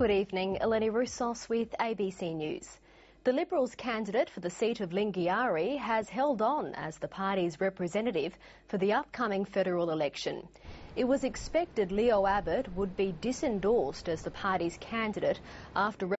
Good evening, Eleni Roussos with ABC News. The Liberals' candidate for the seat of Lingiari has held on as the party's representative for the upcoming federal election. It was expected Leo Abbott would be disendorsed as the party's candidate after